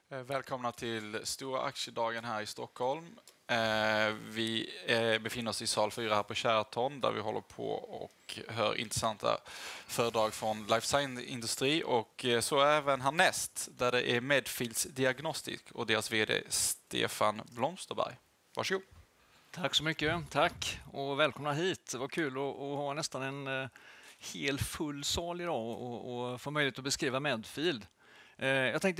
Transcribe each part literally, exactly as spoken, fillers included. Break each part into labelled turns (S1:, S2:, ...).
S1: Eh, Välkomna till stora aktiedagen här i Stockholm. Eh, Vi eh, befinner oss i sal fyra här på Sheraton där vi håller på och hör intressanta föredrag från Life Science-industri och eh, så även härnäst där det är Medfields Diagnostic och deras vd Stefan Blomsterberg. Varsågod.
S2: Tack så mycket. Tack och välkomna hit. Det var kul att, att ha nästan en uh, hel full sal idag och, och få möjlighet att beskriva Medfield. Uh, jag tänkte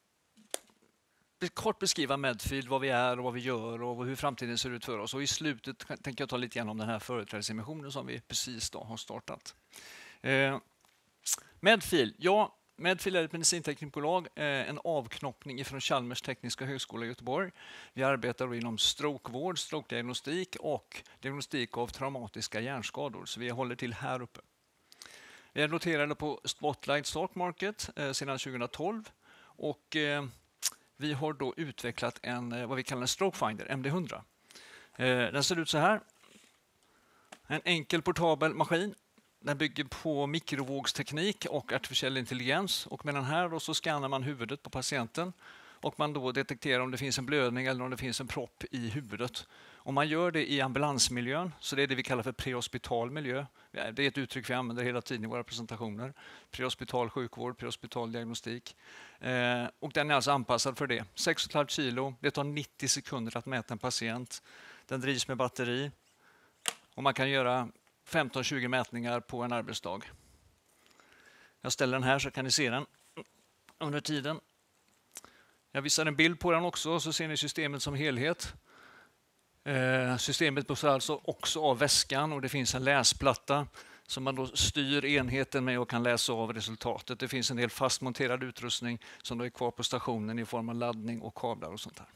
S2: kort beskriva Medfield, vad vi är och vad vi gör och hur framtiden ser ut för oss. Och i slutet tänker jag ta lite grann om den här företrädesemissionen som vi precis då har startat. Uh, Medfield, ja. Medfield är ett medicinteknikbolag, en avknoppning från Chalmers tekniska högskola i Göteborg. Vi arbetar inom strokevård, strokediagnostik och diagnostik av traumatiska hjärnskador. Så vi håller till här uppe. Vi är noterade på Spotlight Stock Market sedan tjugohundratolv och vi har då utvecklat en vad vi kallar en Strokefinder, M D hundra. Den ser ut så här. En enkel portabel maskin. Den bygger på mikrovågsteknik och artificiell intelligens. Och med den här då så skannar man huvudet på patienten och man då detekterar om det finns en blödning eller om det finns en propp i huvudet. Och man gör det i ambulansmiljön, så det är det vi kallar för prehospital miljö. Det är ett uttryck vi använder hela tiden i våra presentationer. Prehospital sjukvård, prehospital diagnostik. Eh, och den är alltså anpassad för det. sex komma fem kilo, det tar nittio sekunder att mäta en patient. Den drivs med batteri och man kan göra femton till tjugo mätningar på en arbetsdag. Jag ställer den här så kan ni se den under tiden. Jag visar en bild på den också så ser ni systemet som helhet. Eh, systemet består alltså också av väskan och det finns en läsplatta som man då styr enheten med och kan läsa av resultatet. Det finns en del fastmonterad utrustning som då är kvar på stationen i form av laddning och kablar och sånt där.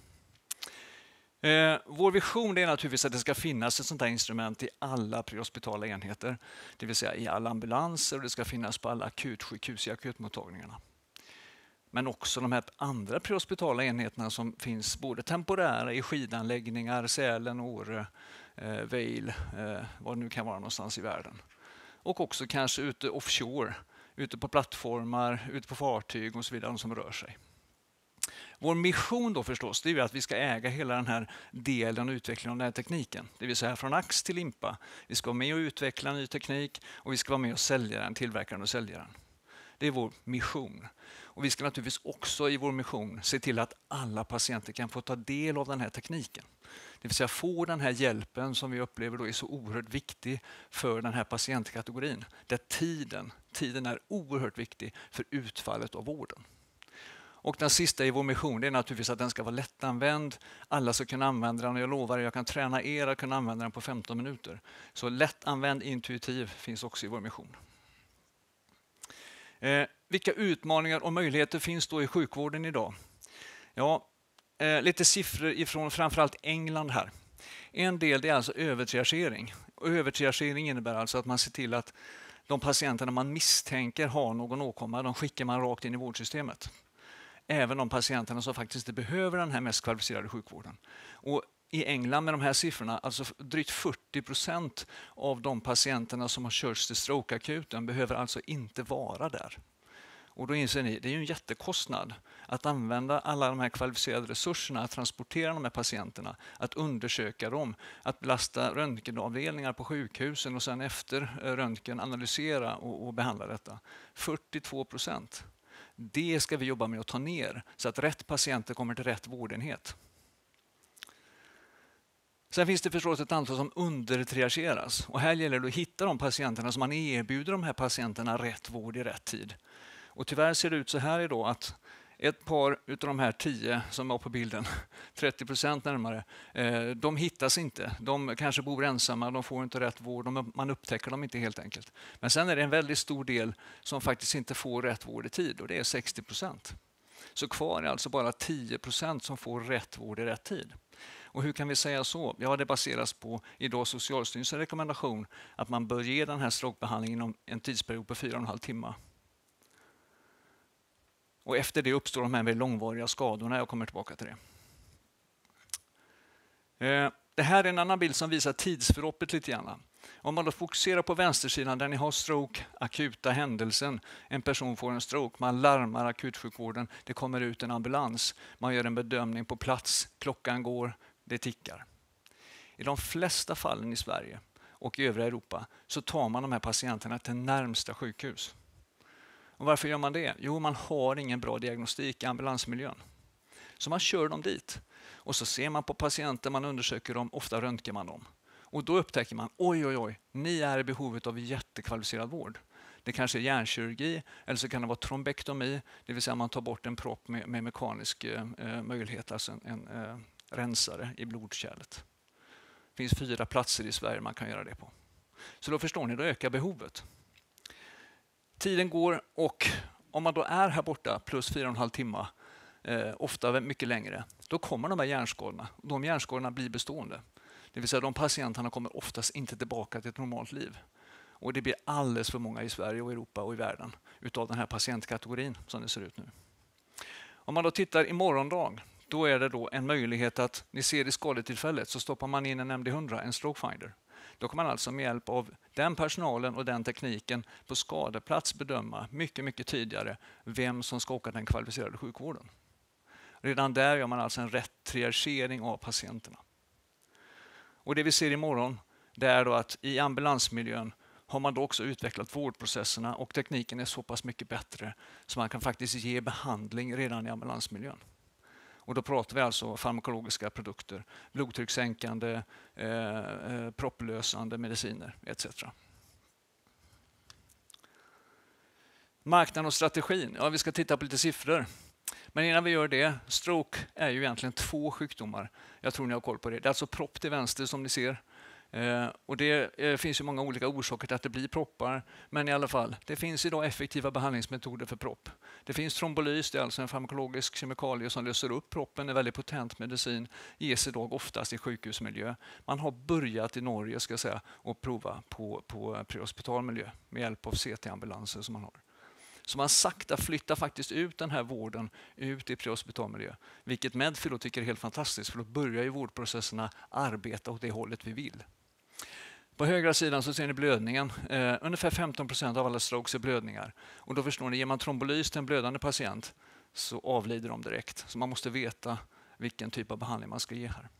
S2: Eh, vår vision är naturligtvis att det ska finnas ett sånt här instrument i alla prehospitala enheter. Det vill säga i alla ambulanser och det ska finnas på alla akutsjukhus i akutmottagningarna. Men också de här andra prehospitala enheterna som finns både temporära i skidanläggningar, Sälen, Åre, eh, Vail, eh, vad det nu kan vara någonstans i världen. Och också kanske ute offshore, ute på plattformar, ute på fartyg och så vidare, de som rör sig. Vår mission då förstås, det är att vi ska äga hela den här delen och utvecklingen av den här tekniken. Det vill säga från ax till limpa. Vi ska vara med och utveckla ny teknik och vi ska vara med och sälja den, tillverkaren och säljaren. Det är vår mission. Och vi ska naturligtvis också i vår mission se till att alla patienter kan få ta del av den här tekniken. Det vill säga få den här hjälpen som vi upplever då är så oerhört viktig för den här patientkategorin. Där tiden, tiden är oerhört viktig för utfallet av vården. Och den sista i vår mission är naturligtvis att den ska vara lättanvänd. Alla ska kunna använda den och jag lovar att jag kan träna er att kunna använda den på femton minuter. Så lättanvänd, intuitiv finns också i vår mission. Eh, vilka utmaningar och möjligheter finns då i sjukvården idag? Ja, eh, lite siffror ifrån framförallt England här. En del är alltså övertriagering. Och övertriagering innebär alltså att man ser till att de patienterna man misstänker har någon åkomma, de skickar man rakt in i vårdsystemet. Även de patienterna som faktiskt inte behöver den här mest kvalificerade sjukvården. Och i England med de här siffrorna, alltså drygt fyrtio procent av de patienterna som har körts till strokeakuten behöver alltså inte vara där. Och då inser ni, det är ju en jättekostnad att använda alla de här kvalificerade resurserna, att transportera de här patienterna, att undersöka dem, att belasta röntgenavdelningar på sjukhusen och sen efter röntgen analysera och, och behandla detta. fyrtiotvå procent. Det ska vi jobba med att ta ner så att rätt patienter kommer till rätt vårdenhet. Sen finns det förstås ett antal som undertriageras. Och här gäller det att hitta de patienterna som man erbjuder de här patienterna rätt vård i rätt tid. Och tyvärr ser det ut så här idag att ett par av de här tio som var på bilden, trettio procent närmare, de hittas inte. De kanske bor ensamma, de får inte rätt vård, man upptäcker dem inte helt enkelt. Men sen är det en väldigt stor del som faktiskt inte får rätt vård i tid och det är sextio procent. Så kvar är alltså bara tio procent som får rätt vård i rätt tid. Och hur kan vi säga så? Ja, det baseras på idag Socialstyrelsens rekommendation att man bör ge den här strokebehandlingen inom en tidsperiod på fyra och en halv timme. Och efter det uppstår de här väldigt långvariga skadorna. Jag kommer tillbaka till det. Det här är en annan bild som visar tidsförloppet lite grann. Om man då fokuserar på vänstersidan där ni har stroke, akuta händelsen, en person får en stroke, man larmar akutsjukvården, det kommer ut en ambulans, man gör en bedömning på plats, klockan går, det tickar. I de flesta fallen i Sverige och i övriga Europa så tar man de här patienterna till närmsta sjukhus. Och varför gör man det? Jo, man har ingen bra diagnostik i ambulansmiljön. Så man kör dem dit. Och så ser man på patienter, man undersöker dem, ofta röntgar man dem. Och då upptäcker man, oj oj oj, ni är i behovet av jättekvalificerad vård. Det kanske är hjärnkirurgi eller så kan det vara trombektomi, det vill säga man tar bort en propp med, med mekanisk eh, möjlighet, alltså en, en eh, rensare i blodkärlet. Det finns fyra platser i Sverige man kan göra det på. Så då förstår ni, då ökar behovet. Tiden går och om man då är här borta plus fyra och en halv timme, eh, ofta mycket längre, då kommer de här hjärnskadorna. De hjärnskadorna blir bestående. Det vill säga de patienterna kommer oftast inte tillbaka till ett normalt liv. Och det blir alldeles för många i Sverige och Europa och i världen utav den här patientkategorin som det ser ut nu. Om man då tittar i morgondag, då är det då en möjlighet att, ni ser i skadetillfället så stoppar man in en M D hundra, en stroke finder. Då kan man alltså med hjälp av den personalen och den tekniken på skadeplats bedöma mycket, mycket tidigare vem som ska åka den kvalificerade sjukvården. Redan där gör man alltså en rätt triagering av patienterna. Och det vi ser imorgon, det är då att i ambulansmiljön har man då också utvecklat vårdprocesserna och tekniken är så pass mycket bättre så man kan faktiskt ge behandling redan i ambulansmiljön. Och då pratar vi alltså farmakologiska produkter, blodtryckssänkande, eh, propplösande mediciner et cetera. Marknaden och strategin. Ja, vi ska titta på lite siffror. Men innan vi gör det, stroke är ju egentligen två sjukdomar. Jag tror ni har koll på det. Det är alltså propp till vänster som ni ser. Eh, och det eh, finns ju många olika orsaker till att det blir proppar. Men i alla fall, det finns idag effektiva behandlingsmetoder för propp. Det finns trombolys, det är alltså en farmakologisk kemikalie som löser upp proppen. En väldigt potent medicin ges idag oftast i sjukhusmiljö. Man har börjat i Norge ska jag säga, och prova på, på prehospital miljö med hjälp av C T-ambulanser som man har. Så man sakta flyttar faktiskt ut den här vården ut i prehospital miljö. Vilket Medfill tycker är helt fantastiskt för då börjar ju vårdprocesserna arbeta åt det hållet vi vill. På högra sidan så ser ni blödningen. Eh, ungefär femton procent av alla strokes är blödningar. Och då förstår ni, ger man trombolys till en blödande patient så avlider de direkt. Så man måste veta vilken typ av behandling man ska ge här.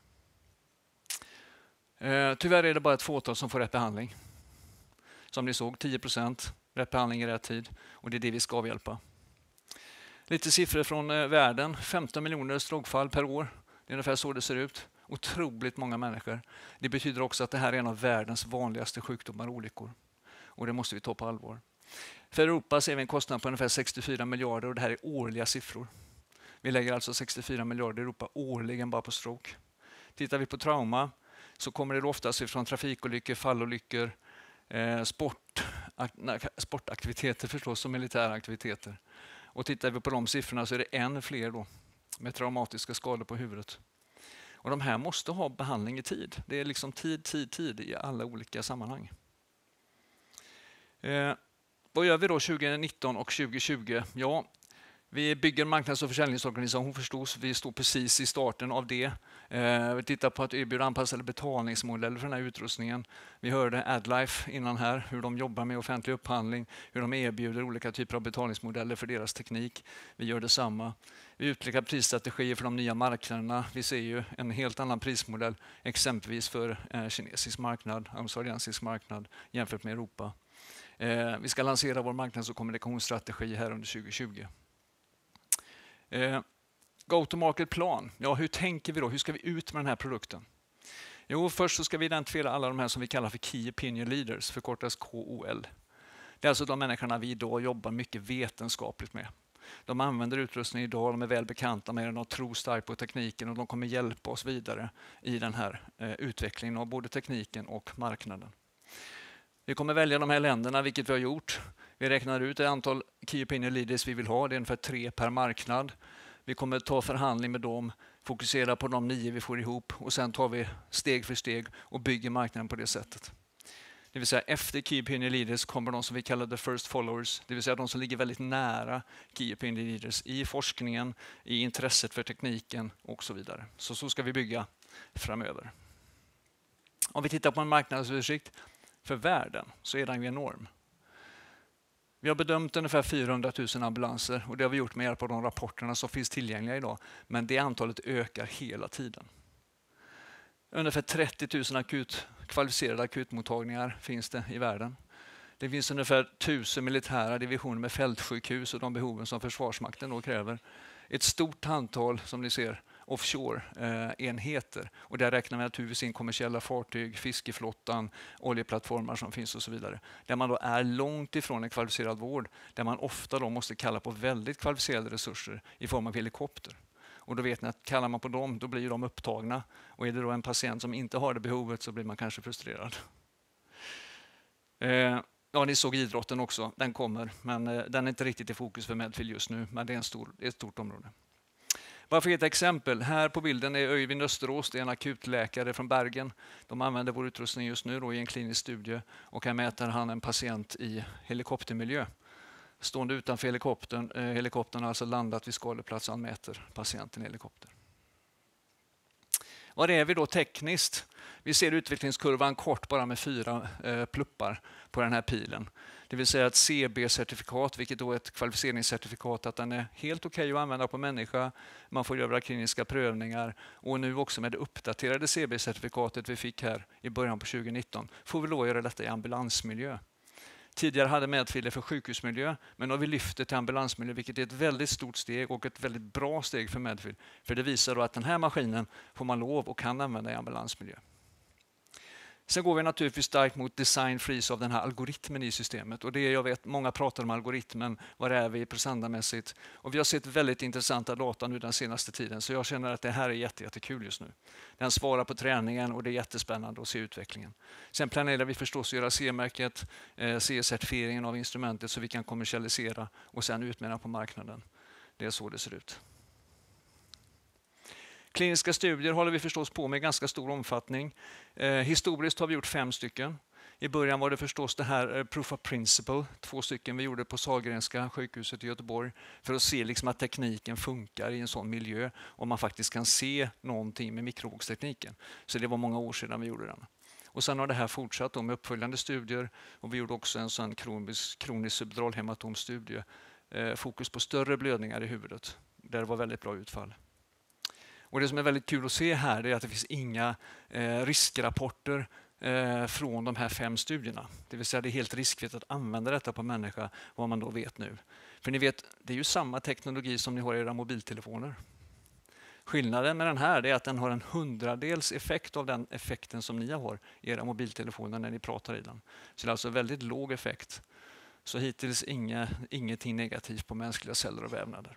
S2: Eh, tyvärr är det bara ett fåtal som får rätt behandling. Som ni såg, tio procent rätt behandling i rätt tid. Och det är det vi ska avhjälpa. Lite siffror från eh, världen. femton miljoner strokefall per år. Det är ungefär så det ser ut. Otroligt många människor. Det betyder också att det här är en av världens vanligaste sjukdomar och olyckor. Och det måste vi ta på allvar. För Europa ser vi en kostnad på ungefär sextiofyra miljarder och det här är årliga siffror. Vi lägger alltså sextiofyra miljarder i Europa årligen bara på stroke. Tittar vi på trauma så kommer det oftast från trafikolyckor, fallolyckor, eh, sport, nej, sportaktiviteter förstås och militära aktiviteter. Och tittar vi på de siffrorna så är det än fler då med traumatiska skador på huvudet. Och de här måste ha behandling i tid. Det är liksom tid, tid, tid i alla olika sammanhang. Eh, vad gör vi då tjugonitton och tjugohundratjugo? Ja, vi bygger en marknads- och försäljningsorganisation förstås. Vi står precis i starten av det. Eh, vi tittar på att erbjuda anpassade betalningsmodeller för den här utrustningen. Vi hörde AdLife innan här, hur de jobbar med offentlig upphandling, hur de erbjuder olika typer av betalningsmodeller för deras teknik. Vi gör detsamma. Vi utvecklar prisstrategier för de nya marknaderna. Vi ser ju en helt annan prismodell, exempelvis för eh, kinesisk marknad, australiensisk marknad jämfört med Europa. Eh, vi ska lansera vår marknads- och kommunikationsstrategi här under tjugohundratjugo. Eh, Go-to-market-plan. Ja, hur tänker vi då? Hur ska vi ut med den här produkten? Jo, först så ska vi identifiera alla de här som vi kallar för Key Opinion Leaders, förkortas K O L. Det är alltså de människorna vi idag jobbar mycket vetenskapligt med. De använder utrustning idag, de är väl bekanta med den, de tror starkt på tekniken och de kommer hjälpa oss vidare i den här eh, utvecklingen av både tekniken och marknaden. Vi kommer välja de här länderna, vilket vi har gjort. Vi räknar ut ett antal Key Opinion Leaders vi vill ha, det är ungefär tre per marknad. Vi kommer ta förhandling med dem, fokusera på de nio vi får ihop och sen tar vi steg för steg och bygger marknaden på det sättet. Det vill säga efter Key Opinion Leaders kommer de som vi kallar the first followers, det vill säga de som ligger väldigt nära Key Opinion Leaders i forskningen, i intresset för tekniken och så vidare. Så så ska vi bygga framöver. Om vi tittar på en marknadsöversikt. för världen så är den ju enorm. Vi har bedömt ungefär fyrahundratusen ambulanser och det har vi gjort med hjälp av de rapporterna som finns tillgängliga idag. Men det antalet ökar hela tiden. Ungefär trettio tusen akut, kvalificerade akutmottagningar finns det i världen. Det finns ungefär tusen militära divisioner med fältsjukhus och de behoven som Försvarsmakten då kräver. Ett stort antal, som ni ser, offshore-enheter. Och där räknar vi naturligtvis in kommersiella fartyg, fiskeflottan, oljeplattformar som finns och så vidare. Där man då är långt ifrån en kvalificerad vård. Där man ofta då måste kalla på väldigt kvalificerade resurser i form av helikopter. Och då vet ni att kallar man på dem, då blir de upptagna. Och är det då en patient som inte har det behovet så blir man kanske frustrerad. Eh, ja, ni såg idrotten också, den kommer. Men eh, den är inte riktigt i fokus för Medfield just nu, men det är en stor, ett stort område. Bara för ett exempel, här på bilden är Öyvind Österås, det är en akutläkare från Bergen. De använder vår utrustning just nu då i en klinisk studie och här mäter han en patient i helikoptermiljö. Stående utanför helikoptern, eh, helikoptern har alltså landat vid skadeplatsen och mäter patienten i helikopter. Vad är vi då tekniskt? Vi ser utvecklingskurvan kort bara med fyra eh, pluppar på den här pilen. Det vill säga ett C B-certifikat, vilket då är ett kvalificeringscertifikat att den är helt okej okay att använda på människa. Man får göra kliniska prövningar och nu också med det uppdaterade C B-certifikatet vi fick här i början på tjugonitton får vi då göra detta i ambulansmiljö. Tidigare hade Medfield för sjukhusmiljö, men nu har vi lyft det till ambulansmiljö, vilket är ett väldigt stort steg och ett väldigt bra steg för Medfield. För det visar då att den här maskinen får man lov och kan använda i ambulansmiljö. Sen går vi naturligtvis starkt mot design freeze av den här algoritmen i systemet. Och det jag vet, många pratar om algoritmen, var är vi prestandamässigt? Och vi har sett väldigt intressanta data nu den senaste tiden, så jag känner att det här är jätte, jättekul just nu. Den svarar på träningen och det är jättespännande att se utvecklingen. Sen planerar vi förstås att göra C E-märket, eh, C E-certifieringen av instrumentet så vi kan kommersialisera och sen utmana på marknaden. Det är så det ser ut. Kliniska studier håller vi förstås på med i ganska stor omfattning. Eh, historiskt har vi gjort fem stycken. I början var det förstås det här eh, Proof of Principle, två stycken vi gjorde på Sahlgrenska sjukhuset i Göteborg för att se liksom att tekniken funkar i en sån miljö och man faktiskt kan se någonting med mikrovågstekniken. Så det var många år sedan vi gjorde den. Och sen har det här fortsatt med uppföljande studier och vi gjorde också en sån kronisk, kronisk subdural hematomstudie. Eh, fokus på större blödningar i huvudet, där det var väldigt bra utfall. Och det som är väldigt kul att se här är att det finns inga eh, riskrapporter eh, från de här fem studierna. Det vill säga det är helt riskfritt att använda detta på människa, vad man då vet nu. För ni vet, det är ju samma teknologi som ni har i era mobiltelefoner. Skillnaden med den här är att den har en hundradels effekt av den effekten som ni har i era mobiltelefoner när ni pratar i den. Så det är alltså väldigt låg effekt. Så hittills inga, ingenting negativt på mänskliga celler och vävnader.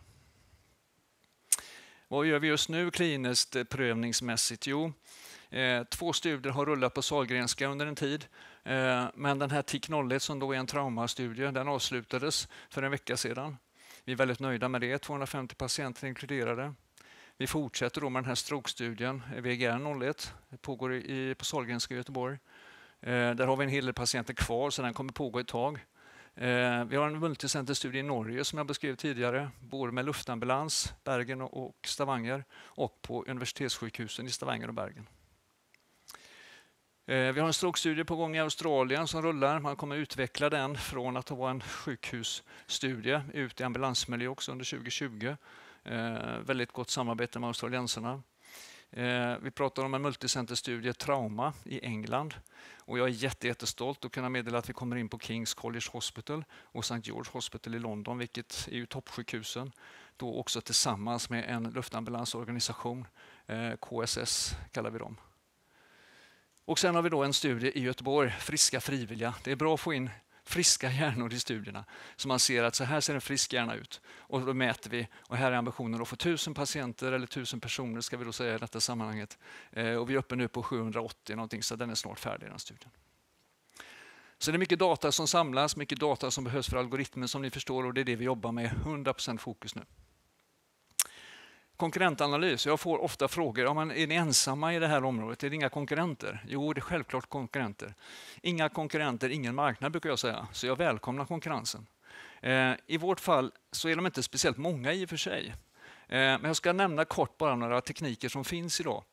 S2: Vad gör vi just nu kliniskt prövningsmässigt? Jo, eh, två studier har rullat på Sahlgrenska under en tid. Eh, men den här T I C noll ett som då är en traumastudie, den avslutades för en vecka sedan. Vi är väldigt nöjda med det, tvåhundrafemtio patienter inkluderade. Vi fortsätter då med den här stroke-studien, V G R noll ett, det pågår i, på Sahlgrenska i Göteborg. Eh, där har vi en hel del patienter kvar så den kommer pågå ett tag. Eh, vi har en multicenterstudie i Norge som jag beskrev tidigare, både med luftambulans, Bergen och, och Stavanger och på universitetssjukhusen i Stavanger och Bergen. Eh, vi har en stroke-studie på gång i Australien som rullar. Man kommer utveckla den från att vara en sjukhusstudie ut i ambulansmiljö också under tjugo tjugo. Eh, väldigt gott samarbete med australiensarna. Eh, vi pratar om en multicenterstudie trauma i England. Och jag är jätte, jättestolt att kunna meddela att vi kommer in på King's College Hospital och Saint George Hospital i London, vilket är ju toppsjukhusen. Då också tillsammans med en luftambulansorganisation, eh, K S S kallar vi dem. Och sen har vi då en studie i Göteborg, friska frivilliga. Det är bra att få in friska hjärnor i studierna. Så man ser att så här ser en frisk hjärna ut. Och då mäter vi, och här är ambitionen att få tusen patienter eller tusen personer ska vi då säga i detta sammanhanget. Eh, och vi är uppe nu på sjuhundraåttio någonting, så den är snart färdig den studien. Så det är mycket data som samlas, mycket data som behövs för algoritmen som ni förstår och det är det vi jobbar med, hundra procent fokus nu. Konkurrentanalys. Jag får ofta frågor, ja, men är ni ensamma i det här området? Är det inga konkurrenter? Jo, det är självklart konkurrenter. Inga konkurrenter, ingen marknad brukar jag säga. Så jag välkomnar konkurrensen. Eh, I vårt fall så är de inte speciellt många i och för sig. Eh, men jag ska nämna kort bara några tekniker som finns idag.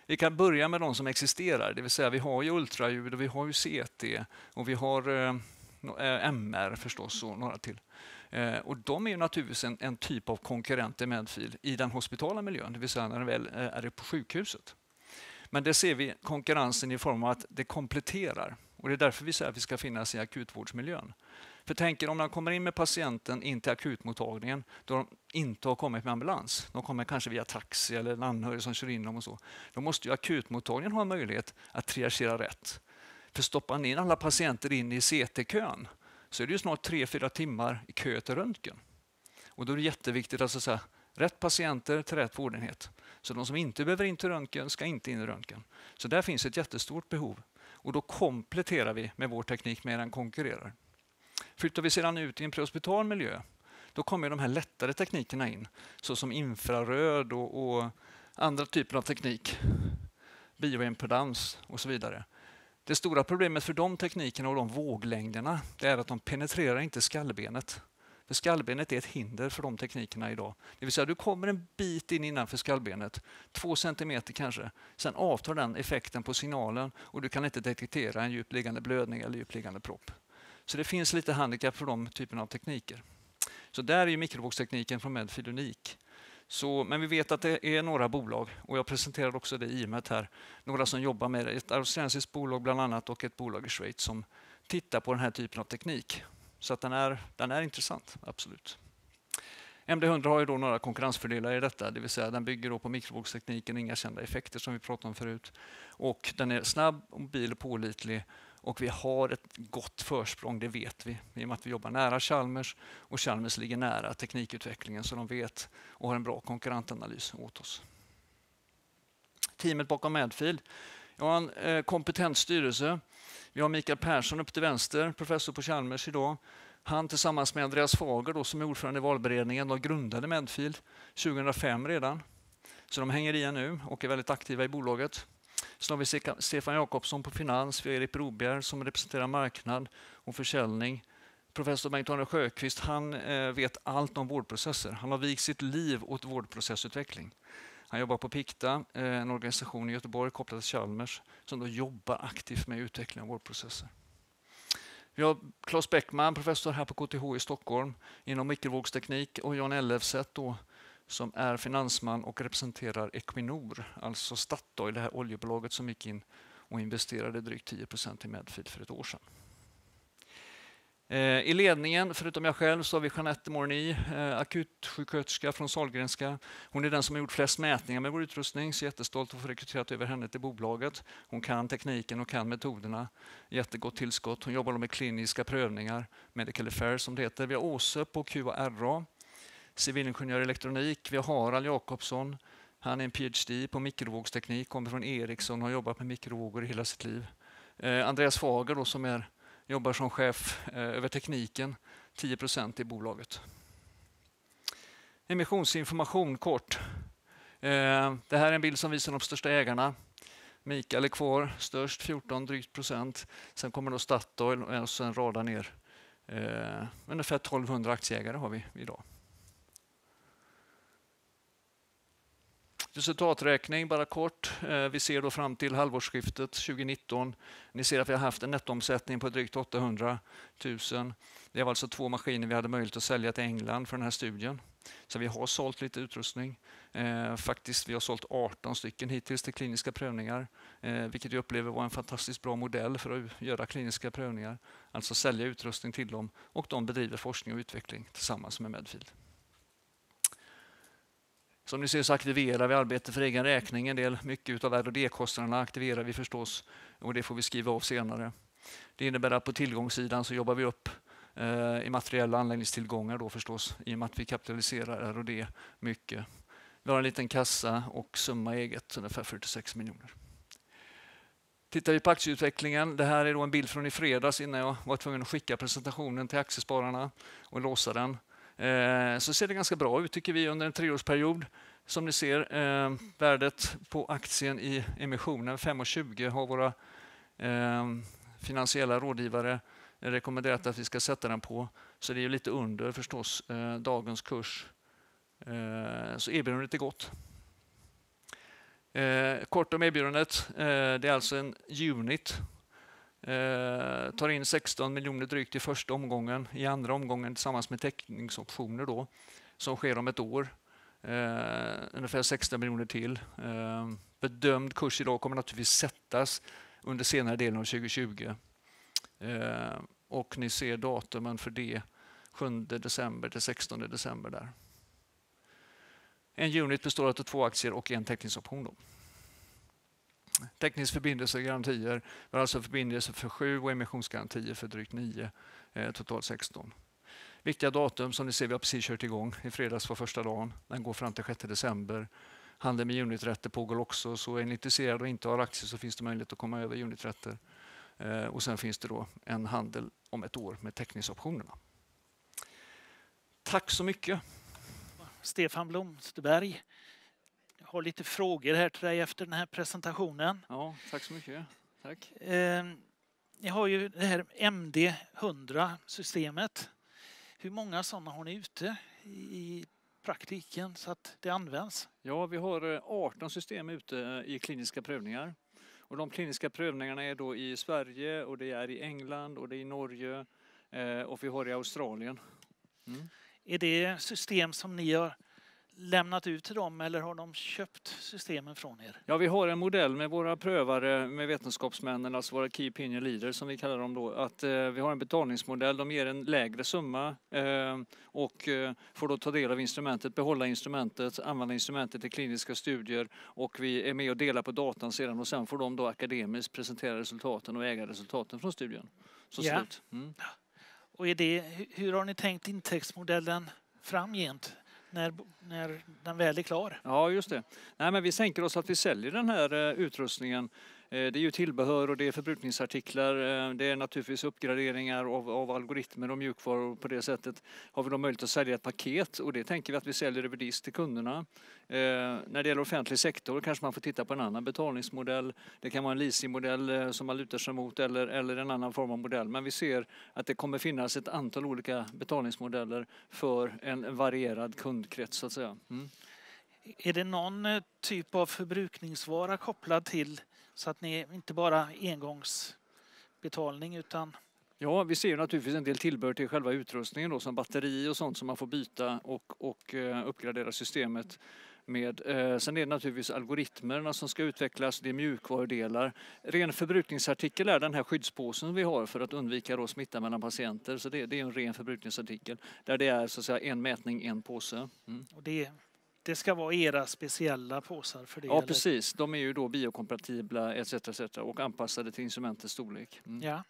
S2: Vi kan börja med de som existerar, det vill säga vi har ju ultraljud och vi har ju C T och vi har eh, M R förstås och några till. Eh, och de är ju naturligtvis en, en typ av konkurrent till Medfil i den hospitala miljön, det vill säga när det väl är på sjukhuset. Men det ser vi konkurrensen i form av att det kompletterar. Och det är därför vi säger att vi ska finnas i akutvårdsmiljön. För tänk er om man kommer in med patienten in till akutmottagningen då de inte har kommit med ambulans. De kommer kanske via taxi eller en anhörig som kör in dem och så. Då måste ju akutmottagningen ha möjlighet att triagera rätt. För stoppar man in alla patienter in i C T-kön så är det ju snart tre, fyra timmar i kö till röntgen. Och då är det jätteviktigt att så att säga, rätt patienter till rätt vårdenhet. Så de som inte behöver in till röntgen ska inte in i röntgen. Så där finns ett jättestort behov. Och då kompletterar vi med vår teknik med den konkurrerar. Flyttar vi sedan ut i en prehospital miljö, då kommer de här lättare teknikerna in. Såsom infraröd och, och andra typer av teknik. Bioimpedans och så vidare. Det stora problemet för de teknikerna och de våglängderna det är att de penetrerar inte skallbenet. För skallbenet är ett hinder för de teknikerna idag. Det vill säga du kommer en bit in innanför skallbenet, två centimeter kanske. Sen avtar den effekten på signalen och du kan inte detektera en djupliggande blödning eller djupliggande propp. Så det finns lite handikapp för de typerna av tekniker. Så där är ju mikrovågstekniken från Medfil unik. Så, men vi vet att det är några bolag och jag presenterade också det i och med här. Några som jobbar med det. Ett australiensiskt bolag bland annat och ett bolag i Schweiz som tittar på den här typen av teknik. Så att den är, den är intressant, absolut. M D hundra har ju då några konkurrensfördelar i detta, det vill säga den bygger då på mikrovågstekniken, inga kända effekter som vi pratade om förut. Och den är snabb, mobil och pålitlig och vi har ett gott försprång, det vet vi. I och med att vi jobbar nära Chalmers och Chalmers ligger nära teknikutvecklingen så de vet och har en bra konkurrentanalys åt oss. Teamet bakom Medfil. Jag har en eh, kompetent styrelse. Vi har Mikael Persson upp till vänster, professor på Chalmers idag. Han tillsammans med Andreas Fager då, som är ordförande i valberedningen, de grundade Medfil tjugohundrafem redan. Så de hänger i nu och är väldigt aktiva i bolaget. Så har vi Stefan Jakobsson på finans, vi har Erik Broberg som representerar marknad och försäljning. Professor Bengt-Arne Sjöqvist, han eh, vet allt om vårdprocesser. Han har vikt sitt liv åt vårdprocessutveckling. Han jobbar på Picta, en organisation i Göteborg kopplad till Chalmers som då jobbar aktivt med utveckling av vårdprocesser. Vi har Claes Bäckman, professor här på K T H i Stockholm inom mikrovågsteknik och Jan Ellefset då, som är finansman och representerar Equinor, alltså Statoil, det här oljebolaget som gick in och investerade drygt tio procent i Medfil för ett år sedan. I ledningen, förutom jag själv, så har vi Jeanette Morny, akutsjuksköterska från Sahlgrenska. Hon är den som har gjort flest mätningar med vår utrustning, så jättestolt att få rekryterat över henne till bolaget. Hon kan tekniken och kan metoderna. Jättegott tillskott. Hon jobbar med kliniska prövningar, medical affairs som det heter. Vi har Åse på Q A R A, civilingenjör i elektronik. Vi har Harald Jakobsson. Han är en P H D på mikrovågsteknik, kommer från Ericsson och har jobbat med mikrovågor i hela sitt liv. Eh, Andreas Fager då, som är jobbar som chef eh, över tekniken, tio procent i bolaget. Emissionsinformation kort. Eh, det här är en bild som visar de största ägarna. Mikael är kvar, störst fjorton drygt procent. Sen kommer då Statoil och sen radar ner. Eh, ungefär tolvhundra aktieägare har vi idag. Resultaträkning bara kort. Vi ser då fram till halvårsskiftet tjugonitton. Ni ser att vi har haft en nettoomsättning på drygt åttahundratusen. Det var alltså två maskiner vi hade möjlighet att sälja till England för den här studien. Så vi har sålt lite utrustning. Eh, faktiskt vi har sålt arton stycken hittills till kliniska prövningar. Eh, vilket vi upplever var en fantastiskt bra modell för att göra kliniska prövningar. Alltså sälja utrustning till dem och de bedriver forskning och utveckling tillsammans med Medfil. Som ni ser så aktiverar vi arbete för egen räkning. En del, mycket av R och D-kostnaderna aktiverar vi förstås och det får vi skriva av senare. Det innebär att på tillgångssidan så jobbar vi upp eh, i materiella anläggningstillgångar då förstås i och med att vi kapitaliserar R och D mycket. Vi har en liten kassa och summa eget ungefär fyrtiosex miljoner. Tittar vi på aktieutvecklingen, det här är då en bild från i fredags innan jag var tvungen att skicka presentationen till aktiespararna och låsa den. Så ser det ganska bra ut tycker vi under en treårsperiod. Som ni ser, eh, värdet på aktien i emissionen fem komma tjugo har våra eh, finansiella rådgivare rekommenderat att vi ska sätta den på. Så det är ju lite under förstås eh, dagens kurs. Eh, så erbjudandet är gott. Eh, kort om erbjudandet. Eh, det är alltså en unit. Eh, tar in sexton miljoner drygt i första omgången. I andra omgången tillsammans med täckningsoptioner då, som sker om ett år. Eh, ungefär sexton miljoner till. Eh, bedömd kurs idag kommer naturligtvis sättas under senare delen av tjugo tjugo. Eh, och ni ser datumen för det sjunde december till sextonde december där. En unit består av två aktier och en täckningsoption då. Teknisk förbindelse och garantier. Vi har alltså förbindelse för sju och emissionsgarantier för drygt nio, eh, totalt sexton. Viktiga datum som ni ser, vi har precis kört igång. I fredags var första dagen. Den går fram till sjätte december. Handel med uniträtter pågår också, så är ni intresserade och inte har aktier så finns det möjlighet att komma över uniträtter. Eh, och sen finns det då en handel om ett år med täckningsoptionerna. Tack så mycket.
S3: Stefan Blomsterberg. Jag har lite frågor här till dig efter den här presentationen.
S2: Ja, tack så mycket. Tack.
S3: Eh, ni har ju det här M D hundra-systemet. Hur många sådana har ni ute i praktiken så att det används?
S2: Ja, vi har arton system ute i kliniska prövningar. Och de kliniska prövningarna är då i Sverige och det är i England och det är i Norge eh, och vi har i Australien. Mm.
S3: Är det system som ni har lämnat ut till dem eller har de köpt systemen från er?
S2: Ja, vi har en modell med våra prövare, med vetenskapsmännen, alltså våra key opinion leaders som vi kallar dem då, att eh, vi har en betalningsmodell, de ger en lägre summa eh, och eh, får då ta del av instrumentet, behålla instrumentet, använda instrumentet i kliniska studier och vi är med och delar på datan sedan och sen får de då akademiskt presentera resultaten och äga resultaten från studien. Så
S3: Ja.
S2: slut. Mm.
S3: Och är det, hur har ni tänkt intäktsmodellen framgent? När, när den väl är klar.
S2: Ja, just det. Nej, men vi tänker oss att vi säljer den här eh, utrustningen. Eh, det är ju tillbehör och det är förbrukningsartiklar. Eh, det är naturligtvis uppgraderingar av, av algoritmer och mjukvaror. På det sättet har vi då möjlighet att sälja ett paket och det tänker vi att vi säljer över disk till kunderna. Eh, när det gäller offentlig sektor kanske man får titta på en annan betalningsmodell. Det kan vara en leasingmodell eh, som man lutar sig mot eller, eller en annan form av modell. Men vi ser att det kommer finnas ett antal olika betalningsmodeller för en, en varierad kundkrets så att säga. Mm.
S3: Är det någon typ av förbrukningsvara kopplad till så att ni inte bara engångsbetalning utan...
S2: Ja, vi ser ju naturligtvis en del tillbehör till själva utrustningen då, som batteri och sånt som man får byta och, och uh, uppgradera systemet med. Uh, sen är det naturligtvis algoritmerna som ska utvecklas, det är mjukvarudelar. Ren förbrukningsartikel är den här skyddspåsen vi har för att undvika då smitta mellan patienter. Så det, det är en ren förbrukningsartikel där det är så att säga en mätning, en påse. Mm.
S3: Och det, det ska vara era speciella påsar för det?
S2: Ja,
S3: eller?
S2: precis. De är ju då biokompatibla et cetera et cetera och anpassade till instrumentets storlek. Mm.
S3: Ja.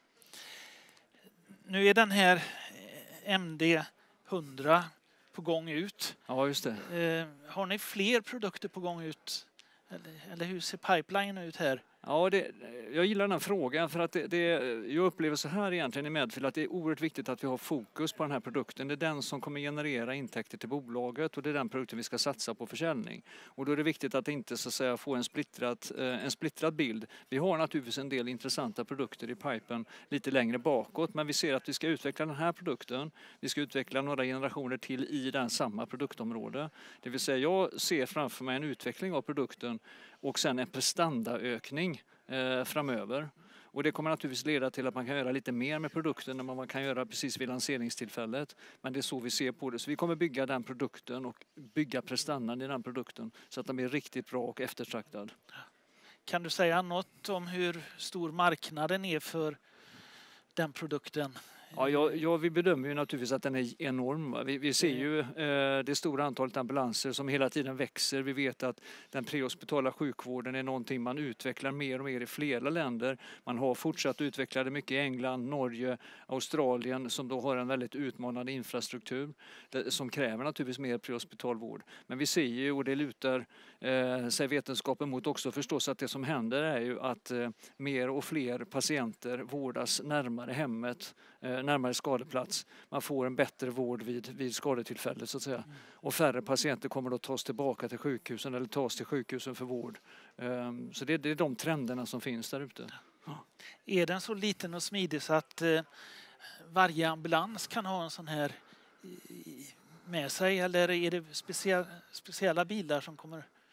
S3: Nu är den här M D hundra på gång ut.
S2: Ja, just det.
S3: Eh, har ni fler produkter på gång ut? Eller, eller hur ser pipeline ut här?
S2: Ja, det, jag gillar den här frågan för att det, det, jag upplever så här egentligen i Medfil att det är oerhört viktigt att vi har fokus på den här produkten. Det är den som kommer generera intäkter till bolaget och det är den produkten vi ska satsa på försäljning. Och då är det viktigt att inte så att säga få en splittrad, en splittrad bild. Vi har naturligtvis en del intressanta produkter i pipen lite längre bakåt, men vi ser att vi ska utveckla den här produkten. Vi ska utveckla några generationer till i den samma produktområde. Det vill säga jag ser framför mig en utveckling av produkten och sen en prestandaökning eh, framöver. Och det kommer naturligtvis leda till att man kan göra lite mer med produkten än vad man kan göra precis vid lanseringstillfället. Men det är så vi ser på det. Så vi kommer bygga den produkten och bygga prestandan i den produkten så att den blir riktigt bra och eftertraktad.
S3: Kan du säga något om hur stor marknaden är för den produkten?
S2: Ja, ja, ja, vi bedömer ju naturligtvis att den är enorm. Vi, vi ser ju eh, det stora antalet ambulanser som hela tiden växer. Vi vet att den prehospitala sjukvården är någonting man utvecklar mer och mer i flera länder. Man har fortsatt att utveckla det mycket i England, Norge, Australien som då har en väldigt utmanande infrastruktur det, som kräver naturligtvis mer prehospitalvård. Men vi ser ju, och det lutar eh, sig vetenskapen mot också förstås, att det som händer är ju att eh, mer och fler patienter vårdas närmare hemmet, eh, närmare skadeplats. Man får en bättre vård vid, vid skadetillfället så att säga. Mm. Och färre patienter kommer då tas tillbaka till sjukhusen eller tas till sjukhusen för vård. Um, så det, det är de trenderna som finns där ute. Ja.
S3: Är den så liten och smidig så att eh, varje ambulans kan ha en sån här i, med sig eller är det speciella, speciella bilar som kommer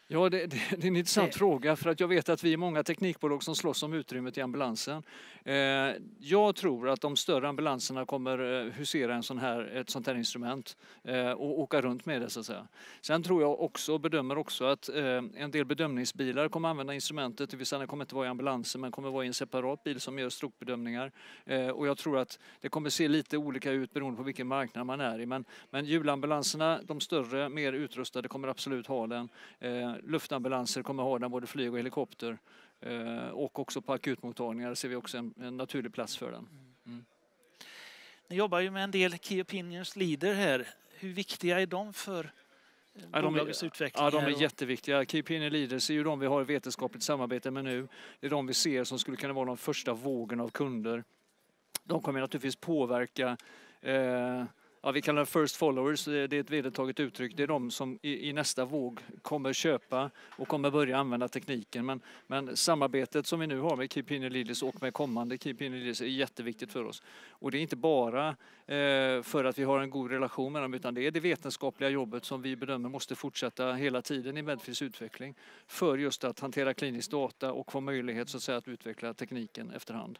S2: Ja, det, det, det är en intressant
S3: Det-
S2: fråga för att jag vet att vi är många teknikbolag som slåss om utrymmet i ambulansen. Eh, jag tror att de större ambulanserna kommer eh, husera en sån här, ett sånt här instrument eh, och åka runt med det så att säga. Sen tror jag också, bedömer också att eh, en del bedömningsbilar kommer använda instrumentet, det vill säga det kommer inte vara i ambulansen men kommer vara i en separat bil som gör strokebedömningar. Eh, och jag tror att det kommer se lite olika ut beroende på vilken marknad man är i. Men, men hjulambulanserna, de större, mer utrustade kommer absolut ha den. Eh, luftambulanser kommer ha den, både flyg och helikopter. Eh, och också på akutmottagningar ser vi också en, en naturlig plats för den. Mm.
S3: Ni jobbar ju med en del Key Opinions Leader här. Hur viktiga är de för eh,
S2: Ja, de är-
S3: bolagets utveckling?
S2: Ja, de
S3: här
S2: är
S3: och-
S2: jätteviktiga. Key Opinion Leaders är ju de vi har i vetenskapligt samarbete med nu. Det är de vi ser som skulle kunna vara de första vågen av kunder. De kommer naturligtvis påverka eh, ja, vi kallar det first followers, det är ett vedertaget uttryck. Det är de som i, i nästa våg kommer köpa och kommer börja använda tekniken. Men, men samarbetet som vi nu har med Key Opinion Leaders och med kommande Key Opinion Leaders är jätteviktigt för oss. Och det är inte bara eh, för att vi har en god relation med dem, utan det är det vetenskapliga jobbet som vi bedömer måste fortsätta hela tiden i Medfils utveckling för just att hantera klinisk data och få möjlighet så att säga, att utveckla tekniken efterhand.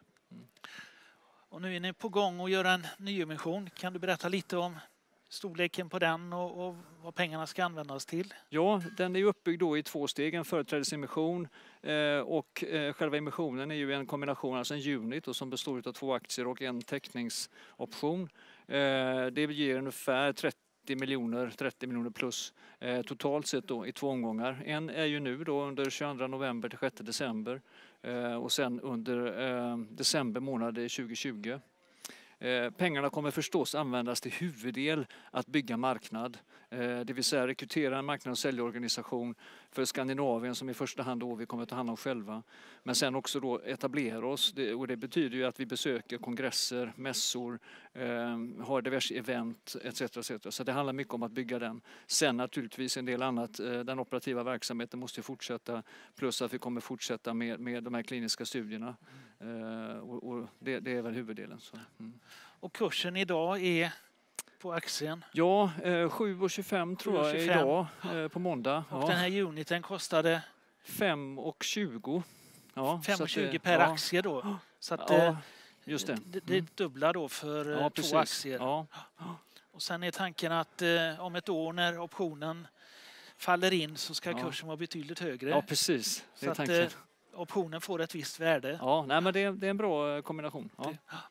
S3: Och nu är ni på gång att göra en nyemission. Kan du berätta lite om storleken på den och, och vad pengarna ska användas till?
S2: Ja, den är ju uppbyggd då i två steg, en företrädesemission eh, och eh, själva emissionen är ju en kombination, alltså en unit och som består av två aktier och en teckningsoption. Eh, det ger ungefär trettio miljoner, trettio miljoner plus eh, totalt sett då i två omgångar. En är ju nu då under tjugoandra november till sjätte december eh, och sen under eh, december månad tjugohundratjugo. Eh, pengarna kommer förstås användas till huvuddel att bygga marknad, eh, det vill säga rekrytera en marknad- och säljorganisation för Skandinavien som i första hand då vi kommer att ta hand om själva. Men sen också då etablera oss, det, och det betyder ju att vi besöker kongresser, mässor, eh, har diverse event et cetera et cetera. Så det handlar mycket om att bygga den. Sen naturligtvis en del annat, eh, den operativa verksamheten måste fortsätta, plus att vi kommer fortsätta med, med de här kliniska studierna. Eh, och, och det, det är väl huvuddelen. Så. Mm.
S3: Och kursen idag är på aktien.
S2: Ja, eh, sju komma tjugofem tror jag
S3: sju komma tjugofem.
S2: idag eh, på måndag.
S3: Och
S2: Ja.
S3: den här uniten kostade
S2: fem komma tjugo. Ja, så
S3: fem
S2: att
S3: komma tjugo
S2: det-
S3: per
S2: ja,
S3: aktie då. Så att, eh,
S2: Ja, just det.
S3: det, det är dubbla då för eh,
S2: Ja,
S3: två
S2: precis.
S3: aktier.
S2: Ja.
S3: Och sen är tanken att eh, om ett år när optionen faller in så ska
S2: Ja.
S3: kursen vara betydligt högre.
S2: ja, precis. Det
S3: så
S2: är
S3: att
S2: tanken.
S3: eh, optionen får ett visst värde.
S2: Ja, nej, men det, är- det är en bra eh, kombination. Ja.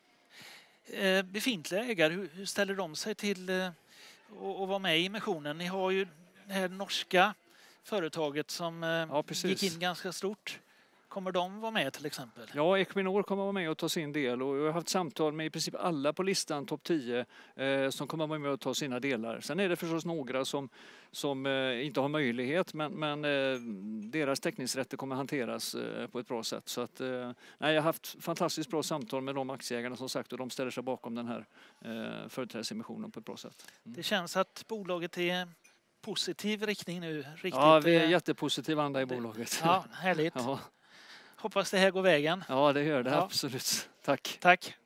S3: Eh, befintliga ägare, hur, hur ställer de sig till eh, att att vara med i emissionen? Ni har ju det här norska företaget som eh,
S2: Ja, precis.
S3: gick in ganska stort. Kommer de vara med till exempel?
S2: Ja, Equinor kommer vara med och ta sin del och jag har haft samtal med i princip alla på listan, topp tio, eh, som kommer vara med och ta sina delar. Sen är det förstås några som, som eh, inte har möjlighet, men, men eh, deras teckningsrätter kommer hanteras eh, på ett bra sätt. Så att, eh, nej, jag har haft fantastiskt bra samtal med de aktieägarna som sagt och de ställer sig bakom den här eh, företrädesemissionen på ett bra sätt. Mm.
S3: Det känns att bolaget är positiv riktning nu. Riktigt,
S2: Ja, vi är
S3: eh,
S2: jättepositiv anda i bolaget.
S3: Ja, härligt.
S2: Ja,
S3: Hoppas det här går vägen.
S2: ja det gör det
S3: Ja.
S2: absolut. Tack.
S3: Tack.